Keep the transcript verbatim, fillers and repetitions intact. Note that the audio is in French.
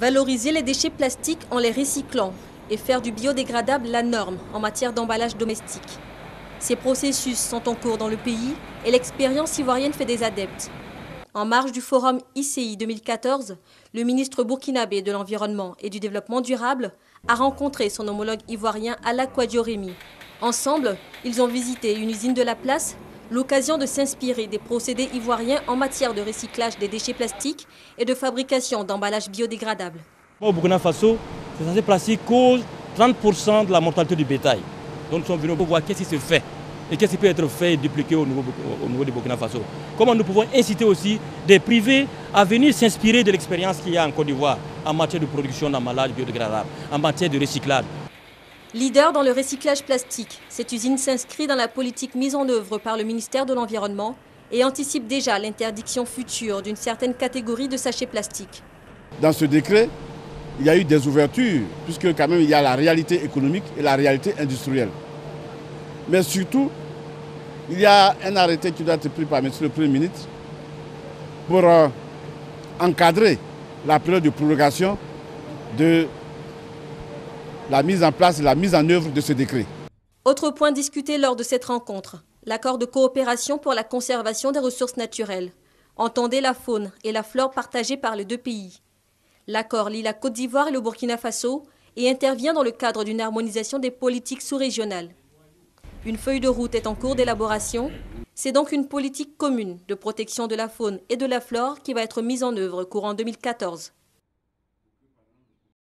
Valoriser les déchets plastiques en les recyclant et faire du biodégradable la norme en matière d'emballage domestique. Ces processus sont en cours dans le pays et l'expérience ivoirienne fait des adeptes. En marge du forum I C I deux mille quatorze, le ministre burkinabé de l'Environnement et du Développement durable a rencontré son homologue ivoirien Alla Kouadio Rémy. Ensemble, ils ont visité une usine de la place, l'occasion de s'inspirer des procédés ivoiriens en matière de recyclage des déchets plastiques et de fabrication d'emballages biodégradables. Au Burkina Faso, ces déchets plastiques causent trente pour cent de la mortalité du bétail. Donc nous sommes venus pour voir qu'est-ce qui se fait et qu'est-ce qui peut être fait et dupliqué au niveau, au niveau du Burkina Faso. Comment nous pouvons inciter aussi des privés à venir s'inspirer de l'expérience qu'il y a en Côte d'Ivoire en matière de production d'emballage biodégradable, en matière de recyclage. Leader dans le recyclage plastique, cette usine s'inscrit dans la politique mise en œuvre par le ministère de l'Environnement et anticipe déjà l'interdiction future d'une certaine catégorie de sachets plastiques. Dans ce décret, il y a eu des ouvertures, puisque quand même il y a la réalité économique et la réalité industrielle. Mais surtout, il y a un arrêté qui doit être pris par M. le Premier ministre pour euh, encadrer la période de prorogation de la mise en place et la mise en œuvre de ce décret. Autre point discuté lors de cette rencontre, l'accord de coopération pour la conservation des ressources naturelles. Entendez la faune et la flore partagées par les deux pays. L'accord lie la Côte d'Ivoire et le Burkina Faso et intervient dans le cadre d'une harmonisation des politiques sous-régionales. Une feuille de route est en cours d'élaboration. C'est donc une politique commune de protection de la faune et de la flore qui va être mise en œuvre courant deux mille quatorze.